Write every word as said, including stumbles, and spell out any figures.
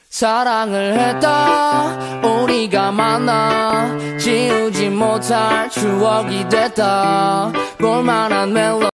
사랑을 했다 우리가 만나 지우지 못할 추억이 됐다 볼만한 멜로